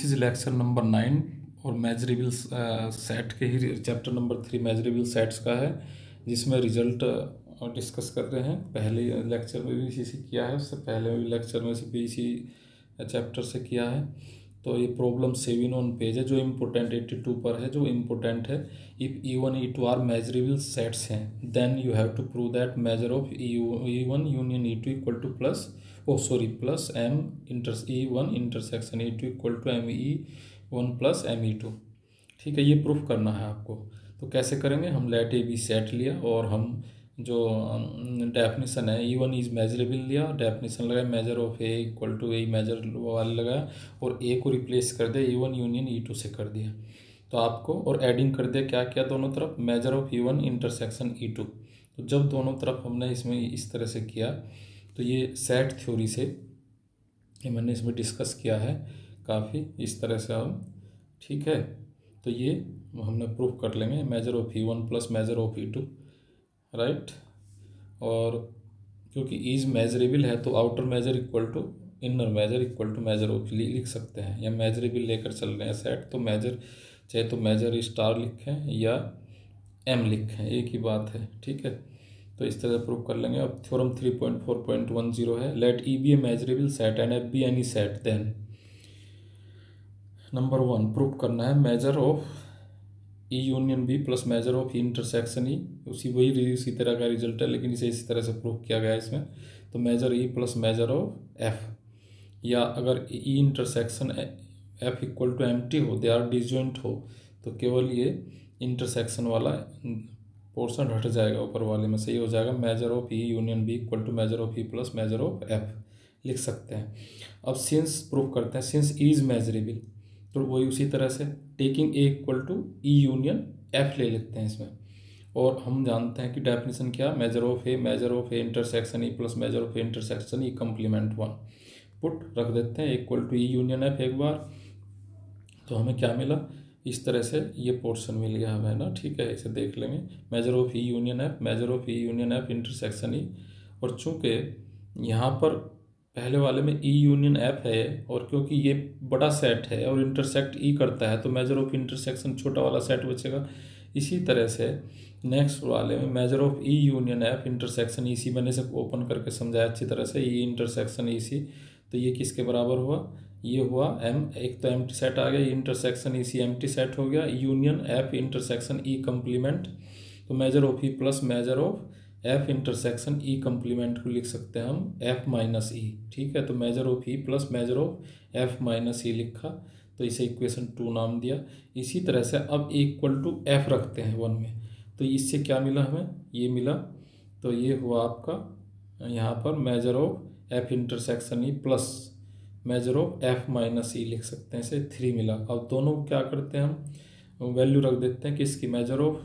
This is lecture number 9 और measurable set के ही चैप्टर नंबर 3 मेजरेबल सेट्स का है, जिसमें रिजल्ट डिस्कस कर रहे हैं। पहले लेक्चर में भी इसी से किया है, उससे पहले भी लेक्चर में भी इसी चैप्टर से किया है। तो ये प्रॉब्लम 7 ऑन पेज है, जो इम्पोर्टेंट 82 पर है, जो इम्पोर्टेंट है। If E1 E2 are measurable sets हैं, then you have to prove that measure of E1 union E2 equal to plus M E1 intersection E2 equal to ME1 plus ME2। ठीक है, ये proof करना है आपको। तो कैसे करेंगे? हम लेट ए बी सेट लिया और हम जो डेफिनेशन है E1 इज मेजरेबल लिया, डेफिनेशन लगाया measure of A equal to A measure वाले लगाया और ए को रिप्लेस कर दिया E1 यूनियन E2 से कर दिया। तो आपको और एडिंग कर दिया, क्या किया दोनों तरफ, major of E1 intersection E2। तो जब दोनों तरफ हमने इसमें इस तरह से किया, तो ये सेट थ्योरी से ये मैंने इसमें डिस्कस किया है काफ़ी, इस तरह से हम, ठीक है। तो ये हमने प्रूफ कर लेंगे, measure of E1 plus measure of E2, right. और क्योंकि इज मेजरेबल है तो outer measure equal to inner measure equal to measure of लिख सकते हैं, या मेजरेबल लेकर चल रहे हैं सेट, तो मेजर चाहे तो मेजर स्टार लिखें या M लिखें, एक ही बात है, ठीक है। तो इस तरह से प्रूव कर लेंगे। अब थ्योरम 3.4.10 है, let E be a measurable set and F be any set, then number 1 prove करना है measure of E union B plus measure of E intersection E, उसी तरह का रिजल्ट है, लेकिन इसे इसी तरह से प्रूव किया गया है इसमें। तो measure E plus measure of F, या अगर E intersection F equal to empty हो, दे आर डिसजॉइंट हो, तो केवल ये इंटरसेक्शन वाला पोर्शन हट जाएगा ऊपर वाले में, सही हो जाएगा। Measure of E union B equal to measure of E plus measure of F लिख सकते हैं। अब सिंस प्रूव करते हैं, सिंस E इज मेजरेबल, तो वही उसी तरह से taking a equal to E union F ले लेते हैं इसमें। और हम जानते हैं कि डेफिनेशन क्या, measure of A intersection E plus measure of A intersection E complement 1 put रख देते हैं equal to E union F एक बार। तो हमें क्या मिला, इस तरह से ये पोर्शन मिल गया हमें ना, ठीक है। इसे देख लेंगे, measure of E union F, measure of E union F intersection E। और चूंकि यहाँ पर पहले वाले में E यूनियन F है, और क्योंकि ये बड़ा सेट है और इंटरसेक्ट E करता है, तो मेजर ऑफ इंटरसेक्शन छोटा वाला सेट बचेगा। इसी तरह से नेक्स्ट वाले में measure of E union F intersection EC, मैंने इसे ओपन करके समझाया अच्छी तरह से, E इंटरसेक्शन EC। तो ये किसके बराबर हुआ, ये हुआ M, एक तो एम्प्टी सेट आ गया, इंटरसेक्शन EC एम्प्टी सेट हो गया, union F intersection E complement. तो measure of E plus measure of F intersection E complement को लिख सकते हैं हम F माइनस E, ठीक है। तो measure of E plus measure of F minus E लिखा, तो इसे इक्वेशन 2 नाम दिया। इसी तरह से अब इक्वल टू F रखते हैं 1 में, तो इससे क्या मिला हमें, ये मिला। तो ये हुआ आपका यहाँ पर measure of F intersection E plus measure of F minus E लिख सकते हैं, इसे 3 मिला। अब दोनों क्या करते हैं, हम वैल्यू रख देते हैं किसकी, measure of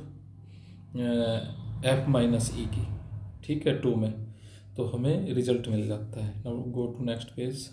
F minus E की, ठीक है, 2 में। तो हमें रिजल्ट मिल जाता है। Now go to next page.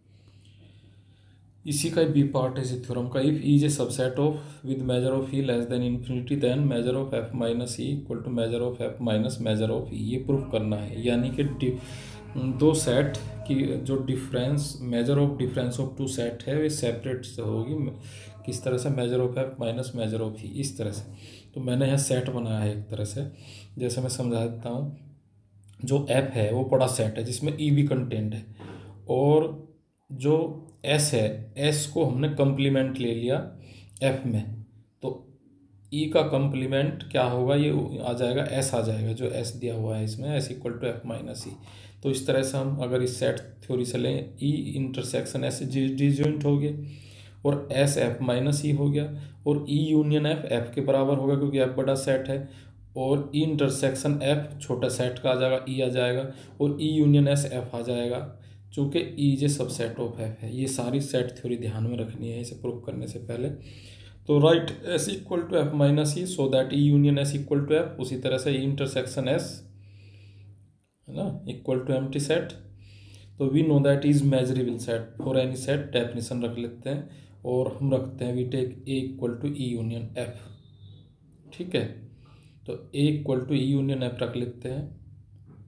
इसी का बी पार्ट है इस थ्योरम का, if E is a subset of with measure of E less than infinity, then measure of F minus E equal to measure of F minus measure of E। ये proof करना है, यानी कि दो set की जो difference, measure of difference of two set है, वे सेपरेट होगी। किस तरह से, major of F minus measure of E, इस तरह से। तो मैंने यहाँ सेट बनाया है एक तरह से, जैसे मैं समझा देता हूँ। जो F है वो बड़ा सेट है जिसमें E भी कंटेंट है, और जो S है, S को हमने कंप्लीमेंट ले लिया F में, तो E का कंप्लीमेंट क्या होगा, ये आ जाएगा S आ जाएगा, जो S दिया हुआ है इसमें, S equal to F minus E। तो इस तरह से हम अगर इस सेट थ्योरी से लें, E इंटरसेक्शन S डिसजॉइंट हो गए, और S F माइनस E हो गया, और E यूनियन F के बराबर होगा क्योंकि F बड़ा सेट है, और E इंटरसेक्शन F छोटा सेट का आ जाएगा, E आ जाएगा, और E यूनियन S F आ जाएगा, चूँकि E जे सबसेट ऑफ F है। ये सारी सेट थ्योरी ध्यान में रखनी है इसे प्रूव करने से पहले। तो right S equal to F minus E so that E union S equal to F, उसी तरह से E इंटरसेक्शन S है ना इक्वल टू एम्प्टी सेट। तो we know that is measurable set for any set, definition रख लेते हैं, और हम रखते हैं we take A equal to E union F, ठीक है। तो A equal to E union F रख लेते हैं।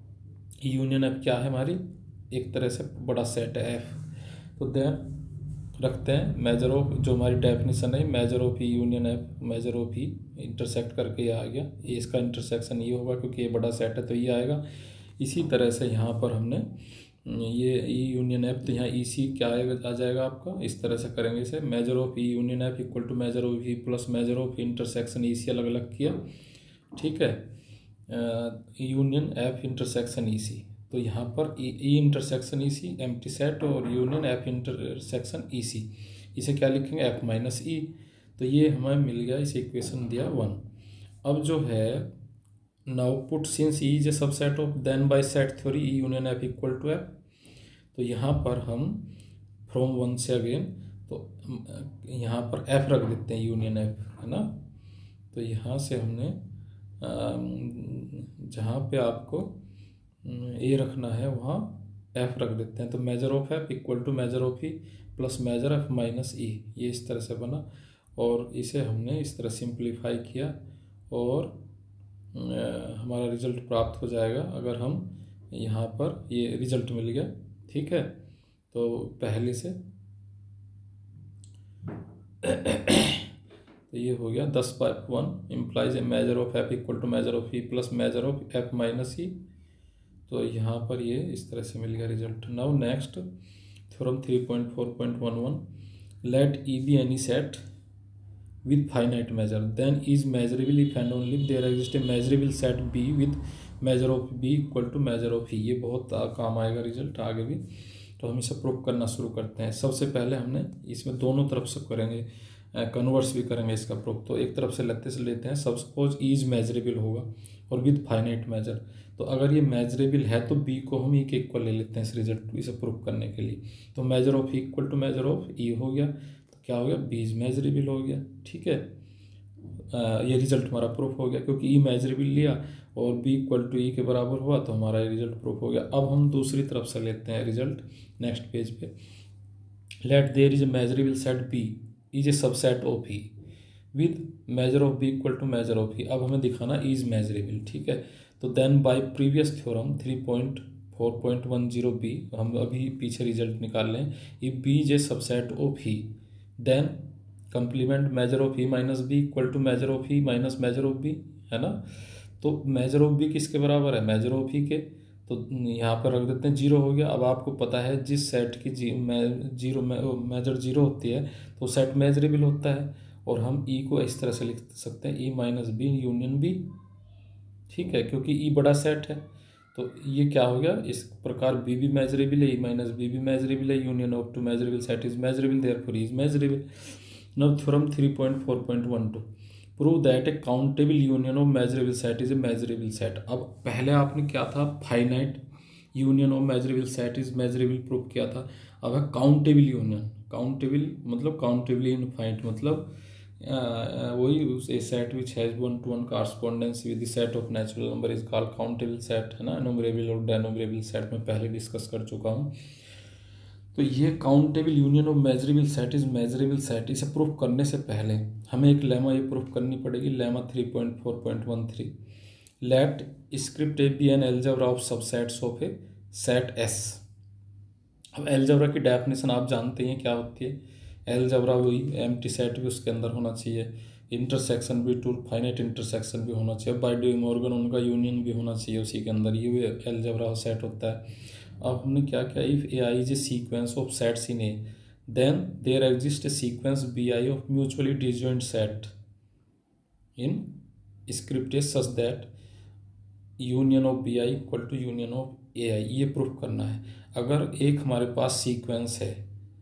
E यूनियन F क्या है हमारी, एक तरह से बड़ा सेट है F। तो देन रखते हैं मेजर ऑफ, जो हमारी डेफिनेशन है measure of E union F, measure of E intersect करके ये आ गया, ये इसका इंटरसेक्शन ये होगा क्योंकि ये बड़ा सेट है तो ये आएगा। इसी तरह से यहाँ पर हमने ये ई यूनियन एफ, तो यहाँ ई सी क्या आएगा, आ जाएगा आपका, इस तरह से करेंगे इसे, measure of E union F equal to measure of E plus measure of intersection E C अलग अलग किया, ठीक है, union F intersection E C. तो यहाँ पर E intersection E C empty set और union F intersection E C, इसे क्या लिखेंगे एफ माइनस ई। तो ये हमें मिल गया, इसे इक्वेशन दिया 1। अब जो है now put since E is a subset of then by set theory E union F equal to F. तो यहाँ पर हम फ्रॉम 1 से अगेन, तो यहाँ पर एफ रख देते हैं यूनियन एफ, है ना। तो यहाँ से हमने जहाँ पे आपको ए रखना है वहाँ एफ रख देते हैं। तो measure of F equal to measure of E plus measure F minus E, ये इस तरह से बना। और इसे हमने इस तरह सिंप्लीफाई किया और हमारा रिजल्ट प्राप्त हो जाएगा अगर हम यहाँ पर, ये रिजल्ट मिल गया, ठीक है। तो पहले से तो ये हो गया 10/1 implies a measure of F equal to measure of E plus measure of F minus E. तो यहाँ पर ये इस तरह से मिल गया result. Now next theorem 3.4.11, let E be any set with finite measure then is measurable if and only if there exists a measurable set b with measure of b equal to measure of e। ये बहुत काम आएगा result आगे भी। तो हम इसे prove करना शुरू करते हैं। सबसे पहले हमने इसमें दोनों तरफ से करेंगे, कन्वर्स भी करेंगे इसका प्रूफ। तो एक तरफ से लेते हैं, सपोज ई इज मेजरेबल होगा और विद फाइनाइट मेजर। तो अगर ये मेजरेबल है तो बी को हम ई के इक्वल ले लेते हैं इस रिजल्ट, इसे प्रूव करने के लिए। तो measure of E equal to measure of E हो गया, तो क्या हो गया, बी इज मेजरेबल हो गया, ठीक है। ये रिजल्ट हमारा प्रूफ हो गया क्योंकि ई मेजरेबल लिया और बी इक्वल टू ई के बराबर हुआ, तो हमारा ये रिजल्ट प्रूफ हो गया। अब हम दूसरी तरफ से लेते हैं रिजल्ट नेक्स्ट पेज पे। Let there is a measurable set B is a subset of E with measure of B equal to measure of E. अब हमें दिखाना ई इज मेजरेबल, ठीक है। तो then by previous theorem 3.4.10 B, हम अभी पीछे रिजल्ट निकाल लें। If B is a subset of E then complement measure of E minus B equal to measure of E minus measure of B, है ना। तो मेजर ऑफ बी किसके बराबर है, मेजर ऑफ ई के। तो यहाँ पर रख देते हैं 0 हो गया। अब आपको पता है जिस सेट की जीरो मेजर 0 होती है तो सेट मेजरेबल होता है, और हम ई को इस तरह से लिख सकते हैं E minus B union B, ठीक है, क्योंकि ई बड़ा सेट है। तो ये क्या हो गया, इस प्रकार बी भी मेजरेबल है, ई माइनस बी भी मेजरेबल है, union of two measurable set is measurable, therefore E is measurable. Now theorem 3.4.12 prove that a countable union of measurable set is a measurable set. अब पहले आपने क्या था, finite union of measurable set is measurable prove किया था। अब है countable union, countable मतलब काउंटेबली इनफाइनाइट, मतलब वही set which has 1-to-1 correspondence with the set of natural number is called countable set, है ना। न्यूमरेबल और डेनोमरेबल सेट में पहले डिस्कस कर चुका हूँ। तो ये countable union of measurable set is measurable set, इसे प्रूफ करने से पहले हमें एक लेमा ये प्रूफ करनी पड़ेगी, lemma 3.4.13, let script A be an algebra of subsets of a set S. अब एल्जेब्रा की डेफिनेशन आप जानते हैं क्या होती है, एल्जेब्रा वही एम्प्टी सेट भी उसके अंदर होना चाहिए, इंटरसेक्शन भी, टू फाइनाइट इंटरसेक्शन भी होना चाहिए, बाय डी मॉर्गन उनका यूनियन भी होना चाहिए उसी के अंदर, ये भी एल्जेब्रा सेट होता है। अब हमने क्या किया, if A I is a sequence of sets in A then there exist a sequence B I of mutually disjoint set in script S such that union of B I equal to union of A I. ये proof करना है। अगर एक हमारे पास sequence है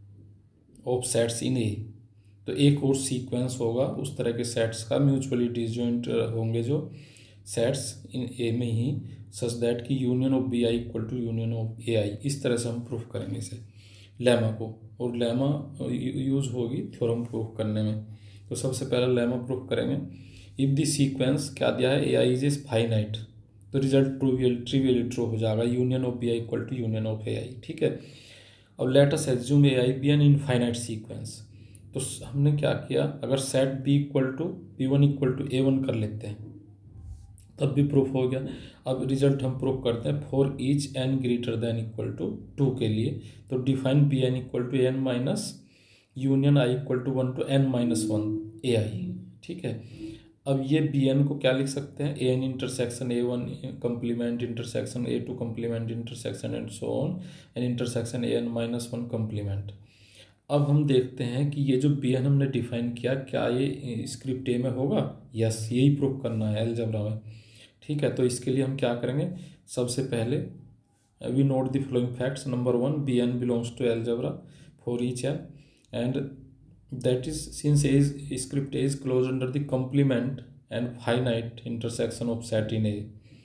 of sets in A, तो एक और सीक्वेंस होगा उस तरह के सेट्स का, म्यूचुअली डिसजॉइंट होंगे जो सेट्स इन ए में ही, सच दैट की union of B I equal to union of A I. इस तरह से हम प्रूफ करेंगे इसे लेमा को, और लेमा यूज होगी थ्योरम प्रूफ करने में। तो सबसे पहले लेमा प्रूफ करेंगे। इफ द सीक्वेंस क्या दिया है, ए आई इज फाइनाइट, तो रिजल्ट ट्रिवियली ट्रू हो जाएगा, union of B I equal to union of A I, ठीक है। अब let us assume A I be an infinite sequence. तो हमने क्या किया, अगर set B equal to B one equal to A one कर लेते हैं तब भी प्रूफ हो गया। अब रिजल्ट हम प्रूफ करते हैं for each N greater than equal to 2 के लिए। तो define B N equal to N minus union I equal to 1 to n-1 A I, ठीक है। अब ये बी एन को क्या लिख सकते हैं, A N intersection A one complement intersection A two complement intersection and so on and intersection A n-1 complement. अब हम देखते हैं कि ये जो बी एन हमने डिफाइन किया, क्या ये स्क्रिप्ट ए में होगा, यस, यही प्रूव करना है अलजेब्रा में, ठीक है। तो इसके लिए हम क्या करेंगे, सबसे पहले we note the following facts. Number 1, B N belongs to algebra for each N and that is since A is script A is closed under the complement and finite intersection of set in A,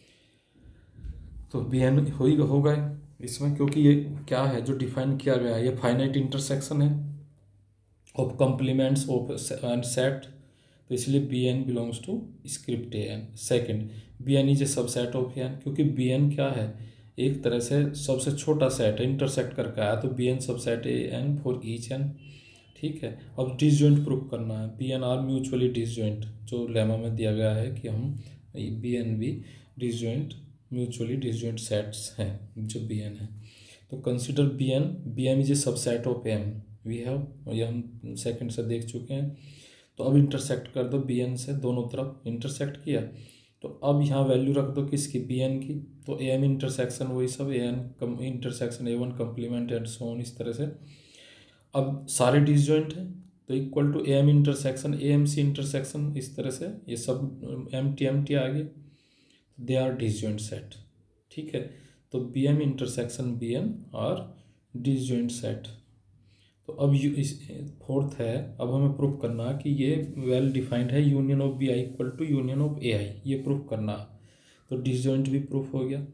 तो B N होगा इसमें, क्योंकि ये क्या है जो define किया गया है, ये फाइनाइट इंटरसेक्शन है of complements of and set, तो इसलिए B N belongs to script A N. Second, B N is a subset of A N, क्योंकि बी एन क्या है, एक तरह से सबसे छोटा सेट है, इंटरसेक्ट करके आया, तो B N subset A N for each N, ठीक है। अब डिसजॉइंट प्रूफ करना है, B N are mutually disjoint, जो लेमा में दिया गया है कि हम बी एन भी डिसजॉइंट म्यूचुअली डिसजॉइंट सेट्स हैं जो बी एन है। तो consider B N is a subset of M, we have, ये हम सेकंड से देख चुके हैं। तो अब इंटरसेक्ट कर दो बी एन से, दोनों तरफ इंटरसेक्ट किया, तो अब यहाँ वैल्यू रख दो किसकी, बी एन की, तो ए एम इंटरसेक्शन वही सब, A N intersection A one complement and so on, इस तरह से। अब सारे डिसजॉइंट हैं तो equal to A M intersection A M C intersection, इस तरह से ये सब एम टी आ गए, दे आर डिसजॉइंट सेट, ठीक है। तो B M intersection B N are disjoint set. तो अब इस फोर्थ है, अब हमें प्रूफ करना कि ये वेल डिफाइंड है, union of B I equal to union of A I, ये प्रूफ करना। तो डिसजॉइंट भी प्रूफ हो गया।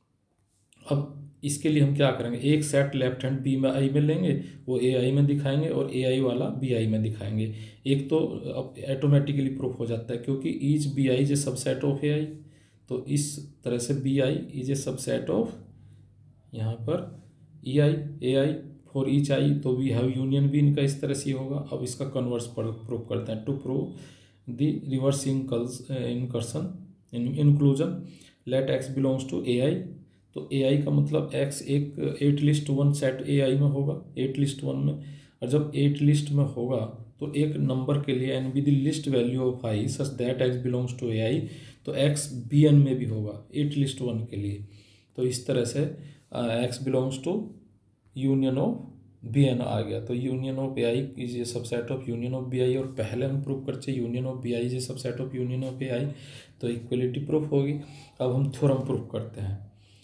अब इसके लिए हम क्या करेंगे, एक सेट लेफ्ट हैंड बी में आई में लेंगे, वो ए आई में दिखाएंगे, और ए आई वाला बी आई में दिखाएंगे। एक तो अब ऑटोमेटिकली प्रूफ हो जाता है, क्योंकि each B I is a subset of A I, तो इस तरह से B I is a subset of, यहाँ पर ई आई ए आई फॉर ईच आई, तो वी हैव यूनियन भी इनका इस तरह से होगा। अब इसका कन्वर्स प्रूफ करते हैं, to prove the reverse incursion inclusion, let X belongs to A I, तो ए आई का मतलब एक्स एक 8 सेट ए आई में होगा, 8 में, और जब 8 में होगा तो एक नंबर के लिए N be the least value of I such that X belongs to A I, तो एक्स बी एन में भी होगा 8 के लिए। तो इस तरह से X belongs to union of B N आ गया। तो union of A I is a subset of union of B I, और पहले हम प्रूव करते union of B I is a subset of union of A I, तो equality proof होगी। अब हम थ्योरम प्रूफ करते हैं।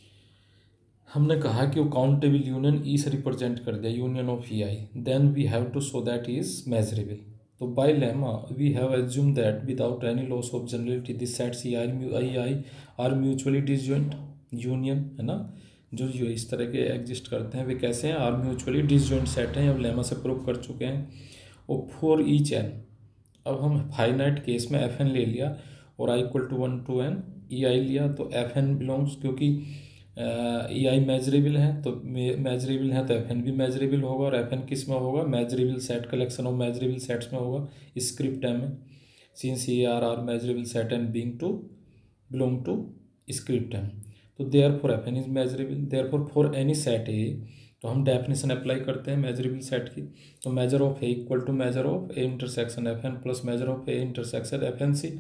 हमने कहा कि वो काउंटेबल यूनियन ई से रिप्रेजेंट कर दिया, union of E I, then we have to show that is measurable. तो by lemma we have assume that without any loss of generality this sets E I are mutually disjoint union, है ना, जो इस तरह के exist करते हैं वे कैसे हैं, आर म्यूचुअली डिसजॉइंट सेट हैं, अब लेमा से प्रूव कर चुके हैं। और फॉर ईच एन, अब हम फाइनाइट केस में एफ एन ले लिया और I equal to 1 to n E I लिया, तो एफ एन बिलोंग्स, क्योंकि ई आई मेजरेबल है, तो मेजरेबल है तो एफ एन भी मेजरेबल होगा, और एफ एन किस में होगा, measurable set, collection of measurable sets में होगा, स्क्रिप्ट एम में, since A are measurable set and being to belong to script M, तो therefore F N is measurable, therefore for any set A, तो हम definition apply करते हैं measurable set की, तो measure of A equal to measure of A intersection F N plus measure of A intersection F N C.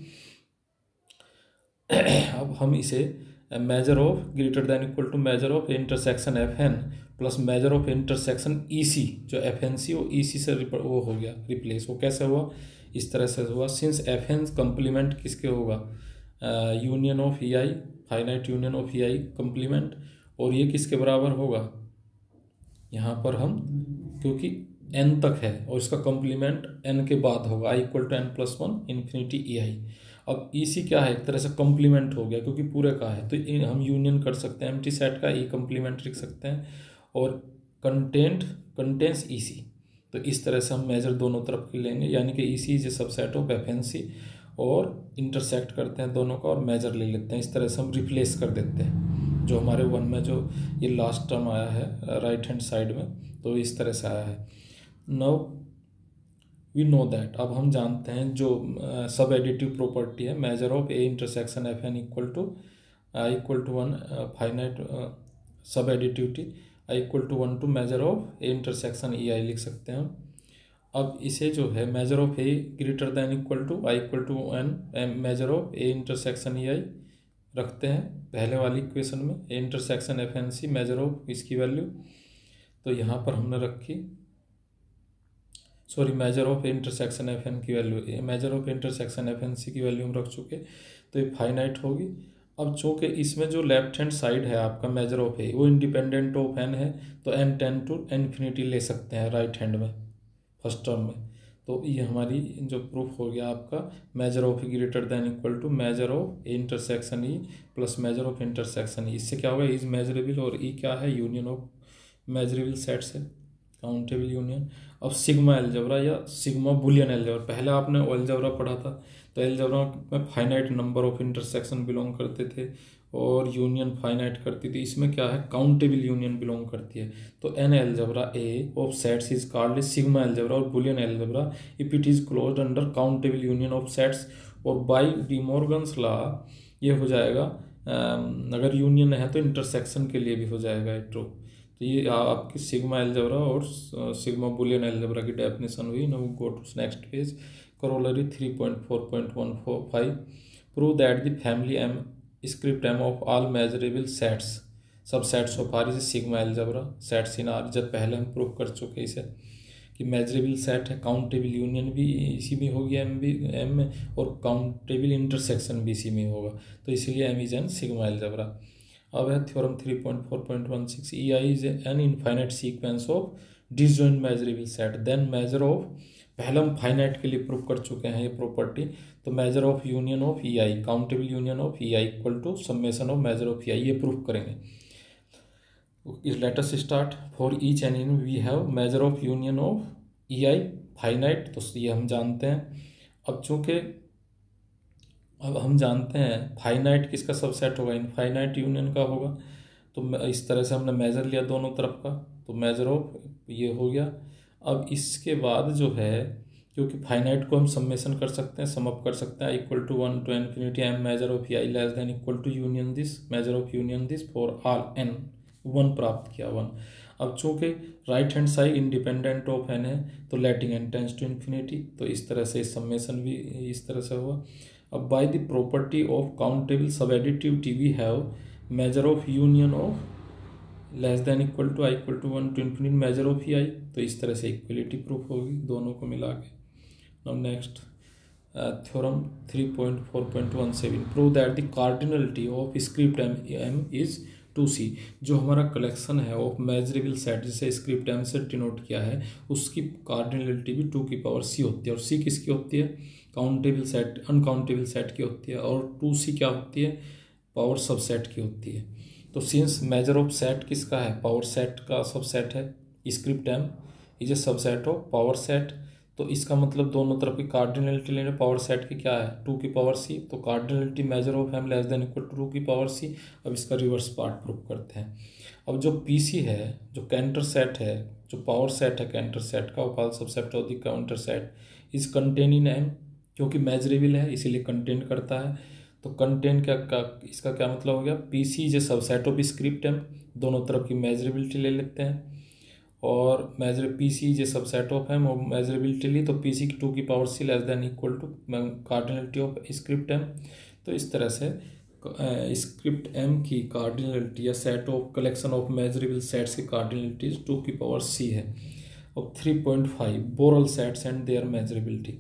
अब हम इसे measure of greater than equal to measure of intersection F N plus measure of intersection E C, जो F N सी वो ई सी से वो हो गया replace. वो कैसे हुआ, इस तरह से हुआ, सिंस एफ एन कंप्लीमेंट किसके होगा, union of E I, finite union of E I complement, और ये किसके बराबर होगा, यहाँ पर हम, क्योंकि एन तक है और इसका कंप्लीमेंट एन के बाद होगा, I equal to n+1 infinity E I. अब ई सी क्या है, एक तरह से कॉम्प्लीमेंट हो गया क्योंकि पूरे का है, तो हम यूनियन कर सकते हैं एम्प्टी सेट का, ई कॉम्प्लीमेंट लिख सकते हैं, और कंटेंस ई सी, तो इस तरह से हम मेजर दोनों तरफ की लेंगे, यानी कि E C is a subset of F N C, और इंटरसेक्ट करते हैं दोनों का और मेजर ले लेते हैं, इस तरह से हम रिप्लेस कर देते हैं जो हमारे वन में जो ये लास्ट टर्म आया है राइट हैंड साइड में, तो इस तरह से आया है। नाउ वी नो दैट, अब हम जानते हैं जो सब एडिटिव प्रॉपर्टी है, measure of A intersection F N equal to I equal to 1 finite sub additivity I equal to 1 to measure of A intersection E I लिख सकते हैं हम। अब इसे जो है measure of A greater than equal to I equal to N measure of A intersection E I रखते हैं पहले वाली इक्वेशन में, A intersection F N C measure of इसकी वैल्यू। तो यहाँ पर हमने रखी measure of intersection F N की value, measure of intersection F N C की वैल्यू हम रख चुके, तो ये फाइनाइट होगी। अब चूँकि इसमें जो लेफ्ट हैंड साइड है आपका मेजर ऑफ ए वो इंडिपेंडेंट ऑफ एन है, तो एन टेन टू इन्फिनिटी ले सकते हैं राइट हैंड में फर्स्ट टर्म में। तो ये हमारी जो प्रूफ हो गया आपका measure of E greater than equal to measure of A intersection E plus measure of intersection E. इससे क्या होगा, इज मेजरेबल और ई क्या है, यूनियन ऑफ मेजरेबल सेट्स है, काउंटेबल यूनियन। अब सिग्मा एल्जेब्रा या सिग्मा बुलियन एल्जेब्रा, पहले आपने एल्जेब्रा पढ़ा था, तो एल्जेब्रा में finite number of intersection belong करते थे और यूनियन फाइनाइट करती थी। इसमें क्या है, काउंटेबल यूनियन बिलोंग करती है। तो an algebra A of sets is called sigma algebra और Boolean algebra if it is closed under countable union of sets. और बाय डी मॉर्गन्स लॉ ये हो जाएगा, अगर यूनियन है तो इंटरसेक्शन के लिए भी हो जाएगा ट्रू। तो ये आपकी सिग्मा एल्जेब्रा और सिग्मा बुलियन एल्जेब्रा की डेफिनेशन हुई। Now go to next page, corollary 3.4.15 prove that the family M script M of all measurable sets subsets of R is sigma algebra sets in R। जब पहले हम prove कर चुके इसे कि measurable set है, काउंटेबल यूनियन भी इसी में होगी एम में और काउंटेबल इंटरसेक्शन भी इसी में होगा, तो इसीलिए M is an sigma algebra. अब है theorem 3.4.16 E I is an infinite sequence of disjoint measurable set then measure of, पहले हम फाइनाइट के लिए प्रूव कर चुके हैं ये प्रॉपर्टी, तो measure of union of E I countable union of E I equal to summation of measure of E I, ये प्रूव करेंगे। Let us start, for each N in we have measure of union of E I finite, तो ये हम जानते हैं। अब चूंकि अब हम जानते हैं फाइनाइट किसका सबसेट होगा, इनफाइनाइट यूनियन का होगा, तो इस तरह से हमने मेजर लिया दोनों तरफ का, तो मेजर ऑफ ये हो गया। अब इसके बाद जो है, क्योंकि फाइनाइट को हम समेशन कर सकते हैं, सम अप कर सकते हैं, equal to 1 to infinity M measure of I less than equal to union this measure of union this for all N, 1 प्राप्त किया 1। अब चूंकि right hand side independent of N है, तो letting N tends to infinity, तो इस तरह से समेशन भी इस तरह से हुआ। अब by the property of countable subadditivity we have measure of union of less than equal to I equal to 1 to infinity measure of E I, तो इस तरह से इक्वलिटी प्रूफ होगी दोनों को मिला के। Now next theorem 3.4.17 prove that the cardinality of script M is 2c। जो हमारा कलेक्शन है ऑफ मेजरेबल सेट जिसे स्क्रिप्ट एम से डिनोट किया है, उसकी कार्डिनलिटी भी 2 की पावर c होती है। और c किसकी होती है, काउंटेबल सेट अनकाउंटेबल सेट की होती है, और 2c क्या होती है, पावर सबसेट की होती है। तो सिंस मेजर ऑफ सेट किसका है, पावर सेट का सबसेट है, script M is a subset of power set, तो इसका मतलब दोनों तरफ की कार्डिनलिटी लेने पावर सेट की क्या है 2 की पावर c, तो cardinality measure of M less than equal to 2 की पावर c। अब इसका रिवर्स पार्ट प्रूव करते हैं। अब जो pc है, जो काउंटर सेट है, जो पावर सेट है काउंटर सेट का, वो subset of the counter set is contain in M, क्योंकि मेजरेबल है इसीलिए कंटेन करता है। तो कंटेन इसका क्या मतलब हो गया, PC J subset of script M, दोनों तरफ की मेजरेबिलिटी ले लेते हैं, और PC J subset of M और मेजरेबिलिटी ली, तो पीसी की 2 की power c less than equal to cardinality of script M. तो इस तरह से स्क्रिप्ट एम की कार्डिनलिटी या set of collection of measurable sets की कार्डिनलिटी 2 की पावर c है। अब 3.5 Borel sets and their measurability.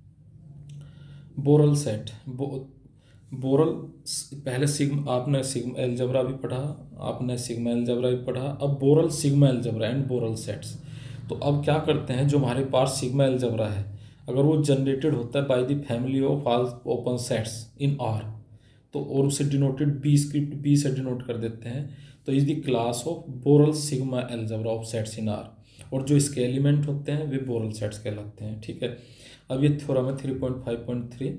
बोरल set, Borel पहले आपने सिग्मा एल्जेब्रा भी पढ़ा, आपने सिग्मा एल्जेब्रा भी पढ़ा, अब Borel sigma algebra and Borel sets. तो अब क्या करते हैं, जो हमारे पास सिग्मा एल्जेब्रा है अगर वो जनरेटेड होता है by the family of all open sets in R, तो और उसे डिनोटेड बी स्क्रिप्ट बी से डिनोट कर देते हैं, तो is the class of Borel sigma algebra of sets in R, और जो इसके एलिमेंट होते हैं वे बोरल सेट्स कहलाते हैं। ठीक है, अब ये थ्योरम है 3.5.3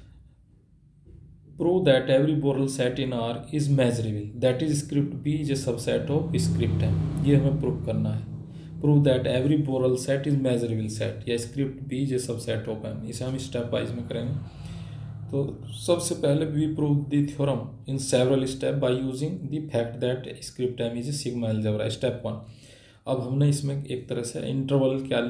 prove that every Borel set in R is measurable, that is script B is a subset of script M। ये हमें प्रूव करना है, prove that every Borel set is measurable set या script B is a subset of M। इसे हम step wise में करेंगे। तो सबसे पहले we prove the theorem in several steps by using the fact that script M is a sigma algebra। Step 1, अब हमने इसमें एक तरह से इंटरवल क्या लिया,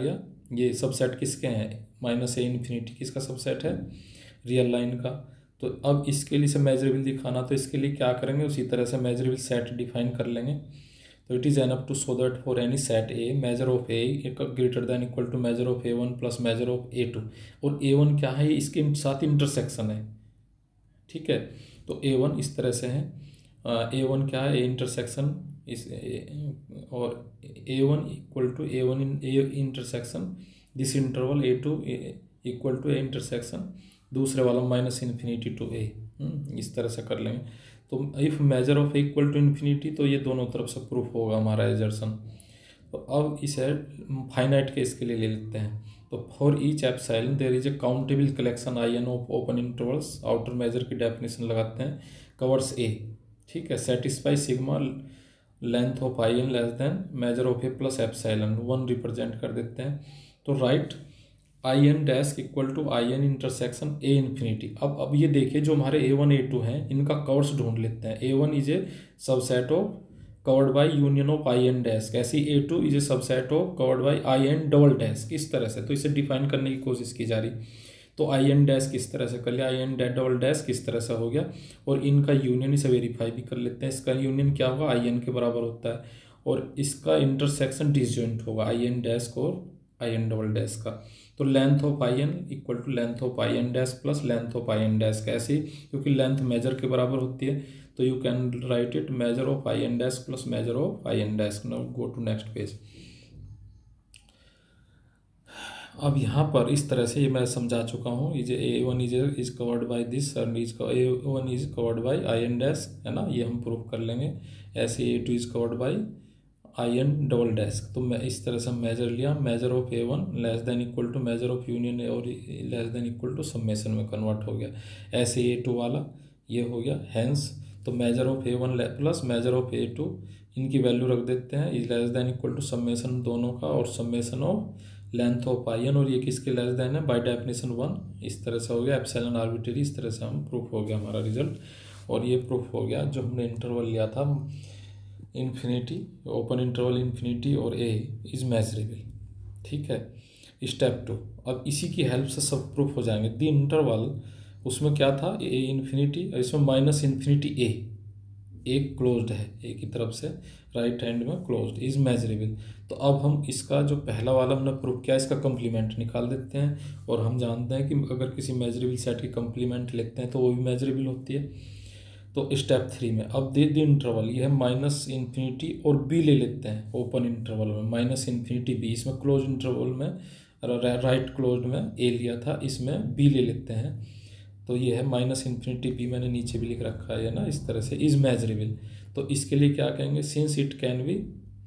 ये सबसेट किसके हैं, माइनस ए इन्फिनिटी किसका सबसेट है, रियल लाइन का। तो अब इसके लिए से मेजरेबल दिखाना, तो इसके लिए क्या करेंगे, उसी तरह से मेजरेबल सेट डिफाइन कर लेंगे। तो it is enough to show that for any set A measure of A greater than equal to measure of A1 plus measure of A2। और A1 क्या है, इसके साथ इंटरसेक्शन है, ठीक है। तो A1 इस तरह से है, A1 क्या है, ए इंटरसेक्शन इस और A1 equal to A1 in A intersection this interval A2 equal to A intersection दूसरे वाला माइनस इन्फिनिटी टू ए, इस तरह से कर लेंगे। तो if measure of equal to infinity, तो ये दोनों तरफ से प्रूफ होगा हमारा एजर्सन। तो अब इसे फाइनाइट केस के लिए ले लेते हैं। तो for each epsilon there is a countable collection IN of open intervals, outer measure की डेफिनेशन लगाते हैं, कवर्स ए, ठीक है, satisfy sigma length of IN less than measure of A plus epsilon 1 represent कर देते हैं। तो right IN dash equal to IN intersection A infinity. अब ये देखिए, जो हमारे A1 A2 हैं इनका कवर्स ढूंढ लेते हैं। A1 is a subset of covered by union of IN dash, कैसी A2 is a subset of covered by IN double dash, किस तरह से, तो इसे डिफाइन करने की कोशिश की जा रही। तो IN डैश किस तरह से कर लिया, IN डबल डैश किस तरह से हो गया, और इनका यूनियन इसे वेरीफाई भी कर लेते हैं। इसका यूनियन क्या होगा, IN के बराबर होता है, और इसका इंटरसेक्शन डिसजॉइंट होगा IN डैश को IN डबल डैश का। तो length of IN equal to length of IN dash plus length of IN dash, कैसे, क्योंकि लेंथ मेजर के बराबर होती है। तो you can write it measure of IN dash plus measure of IN dash. Now go to next page. अब यहाँ पर इस तरह से ये मैं समझा चुका हूँ, is A1 is covered by this और A1 is covered by IN dash, है ना, ये हम प्रूव कर लेंगे। ऐसे A2 is covered by IN double dash. तो मैं इस तरह से मेजर लिया, measure of A1 less than equal to measure of union और less than equal to summation में कन्वर्ट हो गया। ऐसे A2 वाला ये हो गया, हैंस तो measure of A1 plus measure of A2 इनकी वैल्यू रख देते हैं, is less than equal to summation दोनों का और summation of length of IN, और ये किसके लेस देन है, बाय डेफिनेशन 1। इस तरह से हो गया एप्सिलॉन आर्बिट्रेरी, इस तरह से हम प्रूफ हो गया हमारा रिजल्ट। और ये प्रूफ हो गया जो हमने इंटरवल लिया था इन्फिनिटी, ओपन इंटरवल इन्फिनिटी और A इज मेजरेबल, ठीक है। स्टेप 2, अब इसी की हेल्प से सब प्रूफ हो जाएंगे। द इंटरवल उसमें क्या था, A इन्फिनिटी, इसमें माइनस इन्फिनिटी A, एक क्लोज्ड है A की तरफ से, राइट हैंड में क्लोज्ड, इज मेजरेबल। तो अब हम इसका जो पहला वाला हमने प्रूफ किया, इसका कंप्लीमेंट निकाल देते हैं, और हम जानते हैं कि अगर किसी मेजरेबल सेट की कंप्लीमेंट लेते हैं तो वो भी मेजरेबल होती है। तो स्टेप 3 में अब दे दी इंटरवल, ये है माइनस इन्फिनिटी और B ले लेते हैं ओपन इंटरवल में, माइनस इन्फिनिटी B, इसमें क्लोज इंटरवल में राइट क्लोज में A लिया था, इसमें B ले लेते हैं। तो ये है माइनस इन्फिनिटी B, मैंने नीचे भी लिख रखा है ना, इस तरह से इज मेजरेबल। तो इसके लिए क्या कहेंगे, since it can be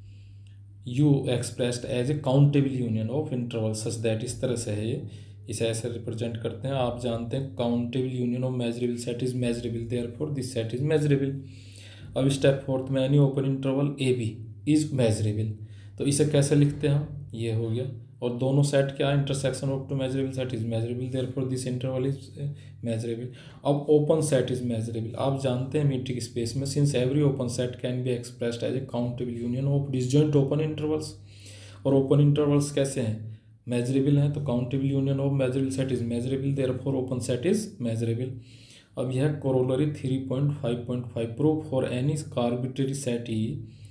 you expressed as a countable union of interval such that, इस तरह से है ये, इसे ऐसे रिप्रेजेंट करते हैं। आप जानते हैं countable union of measurable set is measurable, therefore this set is measurable. अब स्टेप 4 में any open interval AB is measurable. तो इसे कैसे लिखते हैं हम, ये हो गया, और दोनों सेट क्या, intersection of two measurable set is measurable, therefore this interval is measurable. अब ओपन सेट इज मेजरेबल, आप जानते हैं मीट्रिक स्पेस में since every open set can be expressed as a countable union of disjoint open intervals, और open intervals कैसे हैं, measurable है, तो countable union of measurable set is measurable, therefore open set is measurable. अब यह corollary 3.5.5 proof for any arbitrary set E,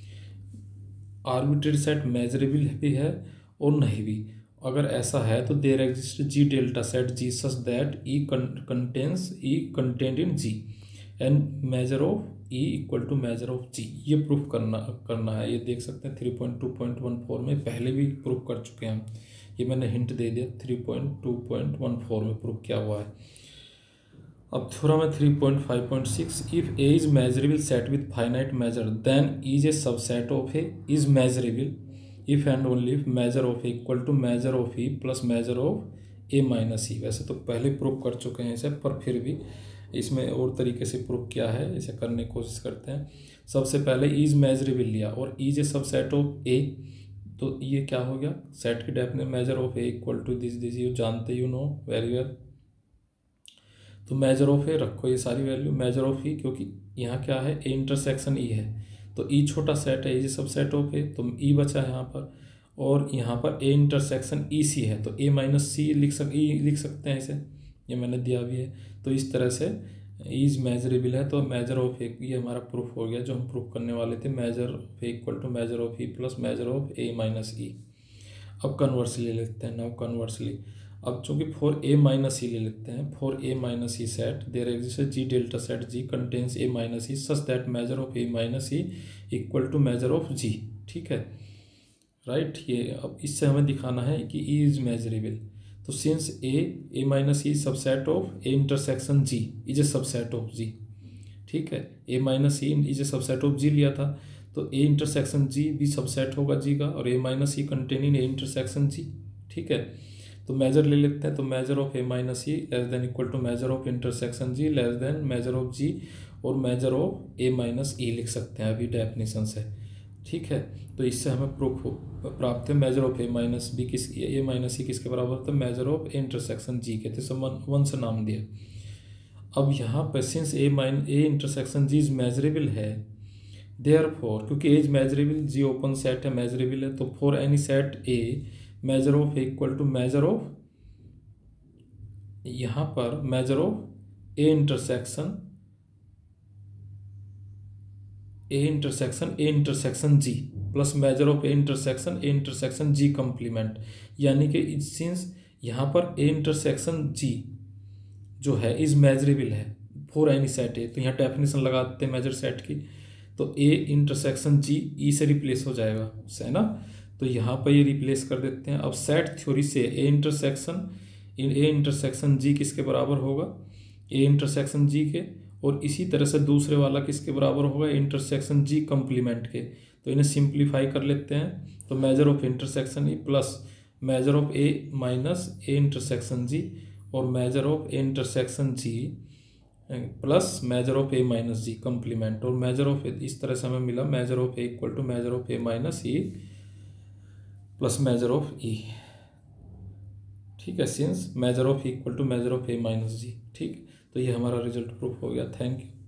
arbitrary set measurable भी है और नहीं भी। अगर ऐसा है तो there exist G delta set G such that E contains E content in G and measure of E equal to measure of G, ये प्रूफ करना है। ये देख सकते हैं 3.2.14 में पहले भी प्रूफ कर चुके हैं हम, ये मैंने हिंट दे दिया, 3.2.14 में प्रूफ किया हुआ है। अब थ्योरम है 3.5.6, if A is measurable set with finite measure then is a subset of A is measurable if and only if measure of A equal to measure of E plus measure of A minus E। वैसे तो पहले proof कर चुके हैं इसे, पर फिर भी इसमें और तरीके से प्रूफ किया है, इसे करने की कोशिश करते हैं। सबसे पहले इज मेजरेबल लिया और is a subset of A, तो ये क्या हो गया, सेट की definition measure of A equal to this you जानते, यू नो वेरी वेल। तो मेजर ऑफ A रखो ये सारी वैल्यू, मेजर ऑफ E, क्योंकि यहाँ क्या है A इंटरसेक्शन E है, तो E छोटा सेट है, E सबसेट ऑफ A, तो E बचा है यहाँ पर। और यहाँ पर ए इंटरसेक्शन ई सी है, तो ए माइनस सी लिख सकते हैं इसे, ये मैंने दिया भी है। तो इस तरह से इज मेजरेबल है, तो मेजर ऑफ ए ये हमारा प्रूफ हो गया जो हम प्रूफ करने वाले थे, measure of A equal to measure of E plus measure of A minus E. अब कन्वर्सली ले लेते हैं, नाउ कन्वर्सली अब चूंकि फॉर ए माइनस ई ले लेते हैं, for A minus E set there exist G delta set G contains A minus E such that measure of A minus E equal to measure of G. ठीक है, right. ये अब इससे हमें दिखाना है कि ई इज मेजरेबल। तो since A minus E subset of A intersection G is a subset of G. ठीक है, A minus E is a subset of G लिया था, तो ए इंटरसेक्शन जी भी सबसेट होगा जी का, और A minus E containing A intersection G. ठीक है, तो मेजर ले लेते हैं, तो measure of A minus E less than equal to measure of intersection G less than measure of G, और measure of A minus E लिख सकते हैं अभी डेफिनेशन से। ठीक है, तो इससे हमें प्रूफ प्राप्त है measure of A minus B A minus E किसके बराबर होता है, measure of A intersection G के, तो वन से नाम दिया। अब यहाँ पर since A intersection G is measurable है, देयरफॉर क्योंकि A is measurable, G open set है, मेजरेबल है, तो for any set A measure of A equal to measure of, यहाँ पर measure of A intersection G plus measure of A intersection G complement, यानी कि since यहाँ पर ए intersection G जो है इज मेजरेबल है फॉर एनी सेट ए, तो यहाँ डेफिनेशन लगाते हैं मेजर सेट की, तो ए इंटरसेक्शन जी ई से रिप्लेस हो जाएगा उससे, है ना। तो यहाँ पर ये रिप्लेस कर देते हैं। अब सेट थ्योरी से ए इंटरसेक्शन जी किसके बराबर होगा, ए इंटरसेक्शन जी के, और इसी तरह से दूसरे वाला किसके बराबर होगा, इंटरसेक्शन जी कंप्लीमेंट के। तो इन्हें सिंप्लीफाई कर लेते हैं, तो measure of intersection E plus measure of A minus A intersection G, और measure of A intersection G plus measure of A minus G complement, और मेजर ऑफ इस तरह से हमें मिला measure of A equal to measure of A minus E plus measure of E. ठीक है, since measure of equal to measure of A minus G. ठीक, तो ये हमारा रिजल्ट प्रूफ हो गया। Thank you.